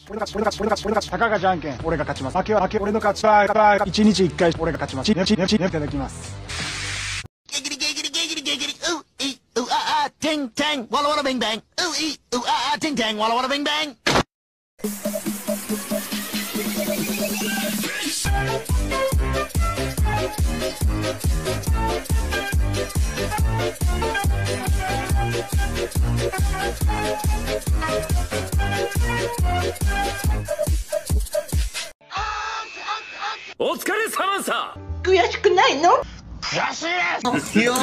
たかがじゃんけん、俺が勝ちます。負けは俺の勝ち。1日1回、俺が勝ちます。いただきます。 Ting tang, walla walla bing bang. Ooh ee, ooh ah ah, ting tang, walla walla bing bang. O疲れ様さ。 悔しくないの？ 悔しいです。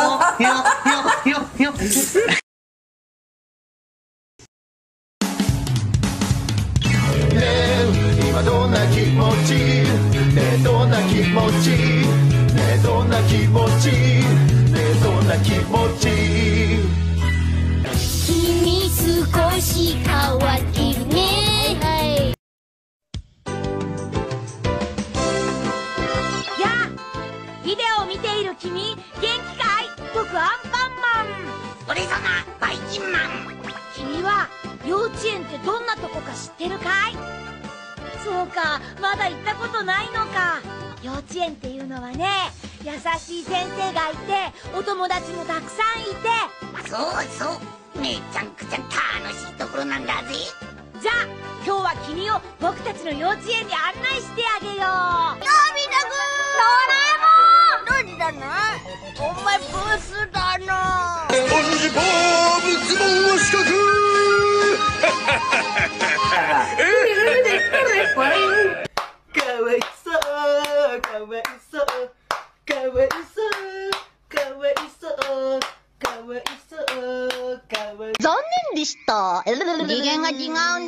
ねえ、今どんな気持ち？ねえ、どんな気持ち？ねえ、どんな気持ち？ねえ、どんな気持ち？ 君少し変わってるね。ビデオを見ている君、元気かい？僕アンパンマン。 俺様バイキンマン。 君は幼稚園ってどんなとこか知ってるかい？そうか、まだ行ったことないのか。幼稚園っていうのはね、優しい先生がいて、お友達もたくさんいて。 そうそう、めちゃくちゃ楽しいところなんだぜ。 じゃあ今日は君を僕たちの幼稚園に案内してあげよう。のび太くん、ドラえもん、どうだな、お前ブスだな。 スポンジボブズボン四角。 かわいそう、かわいそう、かわいそう、かわいそう、かわいそう、かわいそう。 残念でした。次元が違うん